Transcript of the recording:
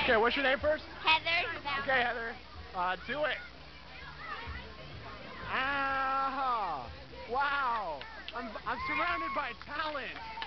Okay, what's your name first? Heather. Okay, Heather. Do it. Ah! Wow! I'm surrounded by talent.